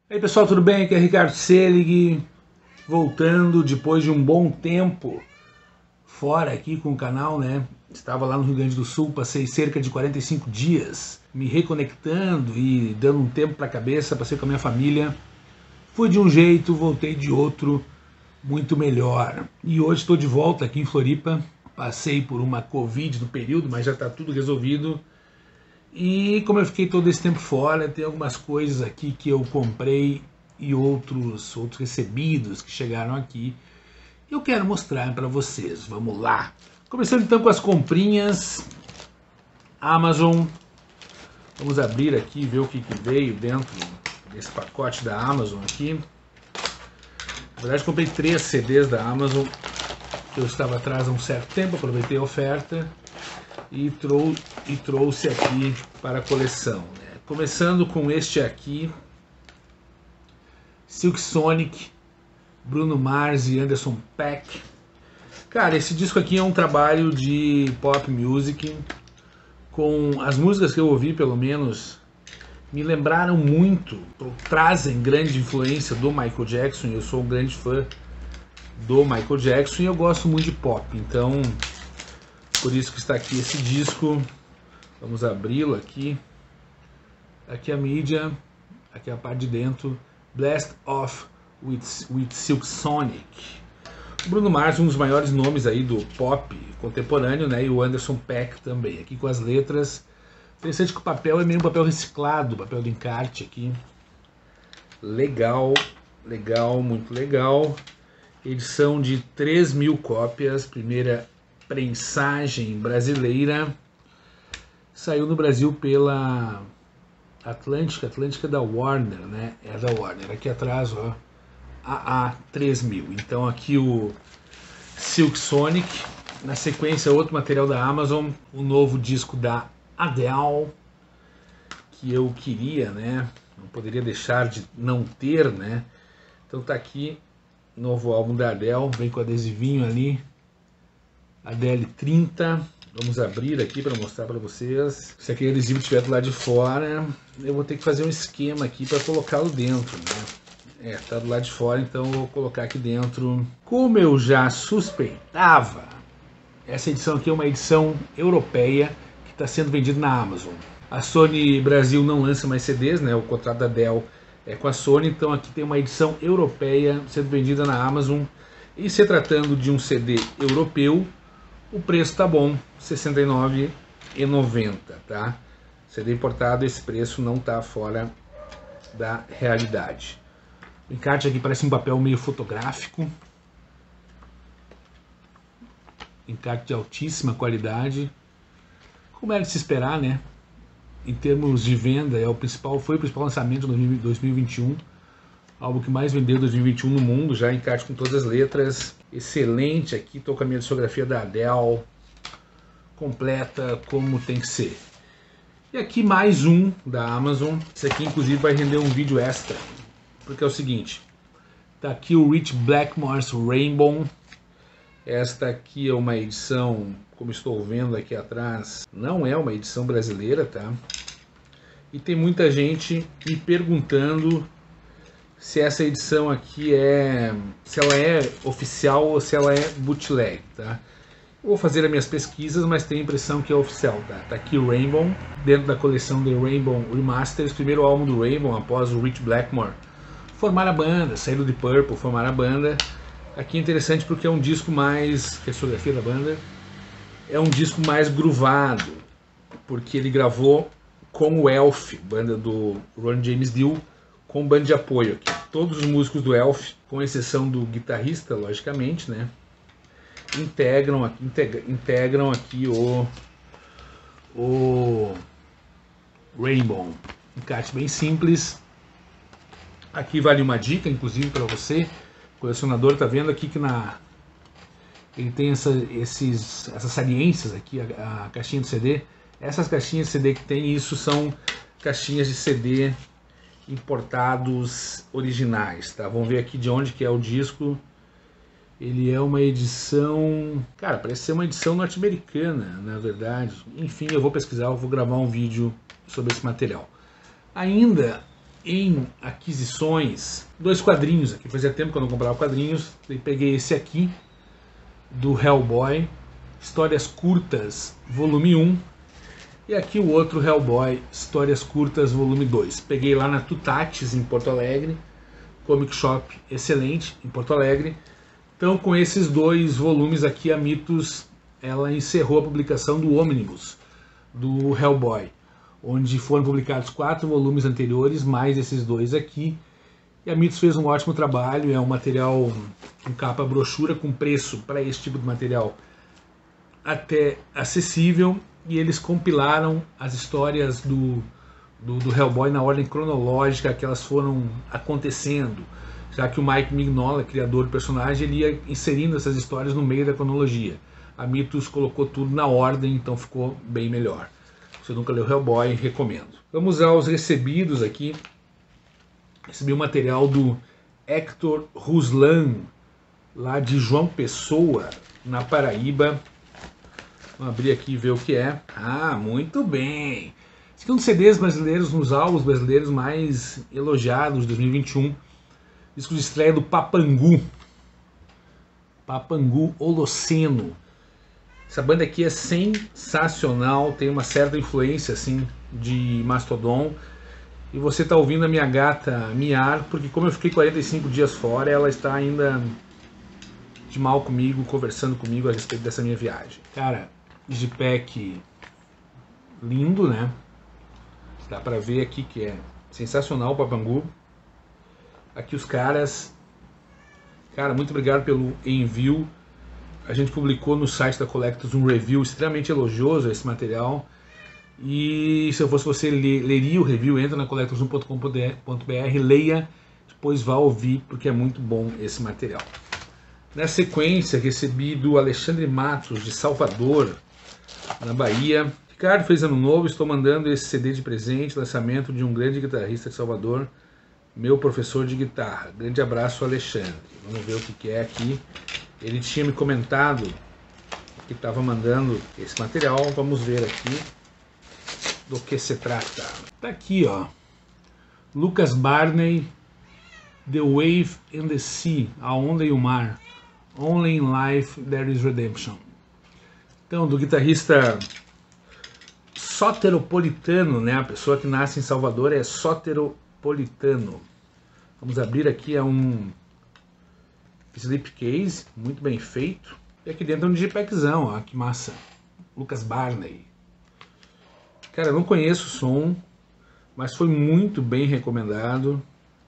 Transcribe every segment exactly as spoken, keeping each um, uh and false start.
E aí pessoal, tudo bem? Aqui é Ricardo Selig, voltando depois de um bom tempo fora aqui com o canal, né? Estava lá no Rio Grande do Sul, passei cerca de quarenta e cinco dias me reconectando e dando um tempo para a cabeça, passei com a minha família. Fui de um jeito, voltei de outro, muito melhor. E hoje estou de volta aqui em Floripa, passei por uma Covid no período, mas já está tudo resolvido. E como eu fiquei todo esse tempo fora, tem algumas coisas aqui que eu comprei e outros, outros recebidos que chegaram aqui. Eu quero mostrar para vocês, vamos lá. Começando então com as comprinhas, Amazon. Vamos abrir aqui e ver o que, que veio dentro desse pacote da Amazon aqui. Na verdade comprei três C Ds da Amazon, que eu estava atrás há um certo tempo, aproveitei a oferta. E, trou e trouxe aqui para a coleção, né? Começando com este aqui, Silk Sonic, Bruno Mars e Anderson .Paak. Cara, esse disco aqui é um trabalho de pop music, com as músicas que eu ouvi, pelo menos, me lembraram muito, trazem grande influência do Michael Jackson. Eu sou um grande fã do Michael Jackson e eu gosto muito de pop, então por isso que está aqui esse disco. Vamos abri-lo aqui. Aqui a mídia, aqui a parte de dentro. Blast Off with, with Silk Sonic. O Bruno Mars, um dos maiores nomes aí do pop contemporâneo, né? E o Anderson .Paak também. Aqui com as letras. Interessante que o papel é meio um papel reciclado, papel de encarte aqui. Legal, legal, muito legal. Edição de três mil cópias, primeira prensagem brasileira. Saiu no Brasil pela Atlântica, Atlântica da Warner, né? É da Warner. Aqui atrás, ó, A A três mil. Então aqui o Silk Sonic. Na sequência, outro material da Amazon, o novo disco da Adele, que eu queria, né? Não poderia deixar de não ter, né? Então tá aqui, novo álbum da Adele, vem com adesivinho ali. Adele trinta, vamos abrir aqui para mostrar para vocês. Se aquele adesivo estiver do lado de fora, eu vou ter que fazer um esquema aqui para colocá-lo dentro, né? É, tá do lado de fora, então eu vou colocar aqui dentro. Como eu já suspeitava, essa edição aqui é uma edição europeia que está sendo vendida na Amazon. A Sony Brasil não lança mais C Ds, né? O contrato da Dell é com a Sony, então aqui tem uma edição europeia sendo vendida na Amazon. E se tratando de um C D europeu, o preço tá bom, sessenta e nove reais e noventa centavos, tá? C D importado, esse preço não tá fora da realidade. O encarte aqui parece um papel meio fotográfico. Encarte de altíssima qualidade. Como era de se esperar, né? Em termos de venda, é o principal, foi o principal lançamento de dois mil e vinte e um. Algo que mais vendeu em dois mil e vinte e um no mundo, já encarte com todas as letras. Excelente aqui, estou com a minha discografia da Adele, completa como tem que ser. E aqui mais um da Amazon. Esse aqui inclusive vai render um vídeo extra, porque é o seguinte, tá aqui o Rich Blackmore's Rainbow. Esta aqui é uma edição, como estou vendo aqui atrás, não é uma edição brasileira, tá? E tem muita gente me perguntando se essa edição aqui é, se ela é oficial ou se ela é bootleg, tá? Eu vou fazer as minhas pesquisas, mas tenho a impressão que é oficial, tá? Tá aqui o Rainbow, dentro da coleção The Rainbow Remasters, primeiro álbum do Rainbow após o Rich Blackmore formar a banda, sair do Deep Purple, formar a banda. Aqui é interessante porque é um disco mais, que é a fotografia da banda, é um disco mais groovado, porque ele gravou com o Elf, banda do Ron James Dio, com banda de apoio aqui. Todos os músicos do Elf, com exceção do guitarrista, logicamente, né, integram aqui, integra, integram aqui o, o Rainbow. Encarte bem simples. Aqui vale uma dica, inclusive, para você, colecionador. Tá vendo aqui que na ele tem essa, esses, essas saliências aqui, a, a caixinha de C D. Essas caixinhas de C D que tem, isso são caixinhas de C D importados originais, tá? Vamos ver aqui de onde que é o disco. Ele é uma edição, cara, parece ser uma edição norte-americana, na verdade. Enfim, eu vou pesquisar, eu vou gravar um vídeo sobre esse material. Ainda em aquisições dois quadrinhos aqui. Fazia tempo que eu não comprava quadrinhos. E peguei esse aqui do Hellboy, Histórias Curtas, volume um. E aqui o outro Hellboy, Histórias Curtas, volume dois. Peguei lá na Tutatis, em Porto Alegre. Comic Shop excelente, em Porto Alegre. Então, com esses dois volumes aqui, a Mitos ela encerrou a publicação do Omnibus, do Hellboy, onde foram publicados quatro volumes anteriores, mais esses dois aqui. E a Mitos fez um ótimo trabalho, é um material com capa brochura, com preço para esse tipo de material até acessível. E eles compilaram as histórias do, do, do Hellboy na ordem cronológica que elas foram acontecendo, já que o Mike Mignola, criador do personagem, ele ia inserindo essas histórias no meio da cronologia. A Mitos colocou tudo na ordem, então ficou bem melhor. Se você nunca leu Hellboy, recomendo. Vamos aos recebidos aqui. Recebi o material do Hector Ruslan, lá de João Pessoa, na Paraíba. Vamos abrir aqui e ver o que é. Ah, muito bem! Esse aqui é um dos C Ds brasileiros, nos álbuns brasileiros mais elogiados de dois mil e vinte e um. Disco de estreia do Papangu. Papangu Holoceno. Essa banda aqui é sensacional, tem uma certa influência assim de Mastodon. E você está ouvindo a minha gata miar, porque como eu fiquei quarenta e cinco dias fora, ela está ainda de mal comigo, conversando comigo a respeito dessa minha viagem. Cara, digipack lindo, né? Dá pra ver aqui que é sensacional o Papangu. Aqui os caras. Cara, muito obrigado pelo envio. A gente publicou no site da Collectors um review extremamente elogioso a esse material. E se eu fosse você, leria o review, entra na collectors um ponto com ponto br, leia, depois vá ouvir, porque é muito bom esse material. Na sequência, recebi do Alexandre Matos, de Salvador, na Bahia. Ricardo, fez ano novo, estou mandando esse C D de presente, lançamento de um grande guitarrista de Salvador, meu professor de guitarra. Grande abraço, Alexandre. Vamos ver o que é aqui. Ele tinha me comentado que estava mandando esse material, vamos ver aqui do que se trata. Tá aqui, ó. Lucas Barney, The Wave and the Sea, A Onda e o Mar. Only in Life There is Redemption. Então, do guitarrista soteropolitano, né? A pessoa que nasce em Salvador é soteropolitano. Vamos abrir aqui, é um slipcase, muito bem feito. E aqui dentro é um digipackzão, ó, que massa. Lucas Barney. Cara, eu não conheço o som, mas foi muito bem recomendado.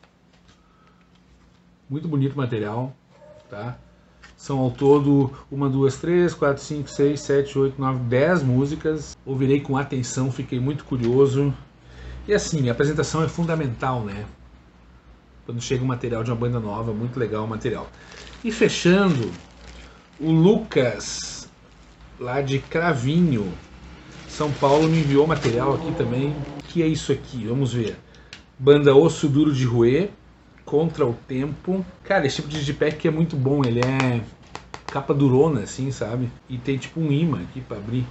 Muito bonito o material, tá? São ao todo uma, duas, três, quatro, cinco, seis, sete, oito, nove, dez músicas. Ouvirei com atenção, fiquei muito curioso. E assim, a apresentação é fundamental, né? Quando chega um material de uma banda nova, muito legal o material. E fechando, o Lucas, lá de Cravinho, São Paulo, me enviou material aqui também. Que é isso aqui? Vamos ver. Banda Osso Duro de Roer, Contra o Tempo. Cara, esse tipo de digipack é muito bom. Ele é capa durona, assim, sabe? E tem tipo um imã aqui pra abrir.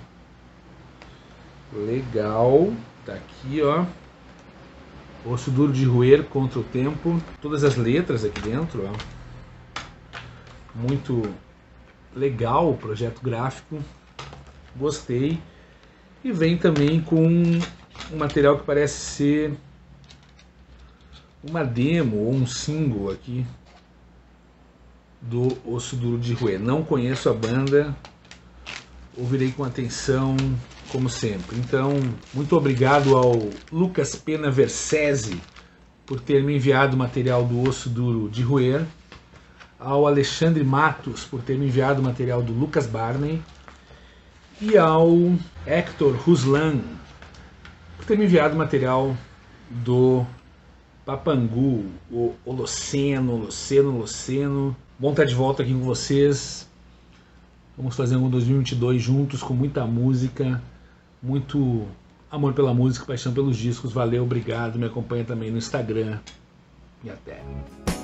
Legal. Tá aqui, ó. Osso Duro de Roer, Contra o Tempo. Todas as letras aqui dentro, ó. Muito legal o projeto gráfico. Gostei. E vem também com um material que parece ser uma demo ou um single aqui do Osso Duro de Roer. Não conheço a banda, ouvirei com atenção, como sempre. Então, muito obrigado ao Lucas Pena Versese por ter me enviado o material do Osso Duro de Roer, ao Alexandre Matos por ter me enviado o material do Lucas Barney, e ao Hector Ruslan por ter me enviado o material do Papangu, o Holoceno, Holoceno, Holoceno. Bom estar de volta aqui com vocês. Vamos fazer um dois mil e vinte e dois juntos, com muita música, muito amor pela música, paixão pelos discos. Valeu, obrigado. Me acompanha também no Instagram. E até.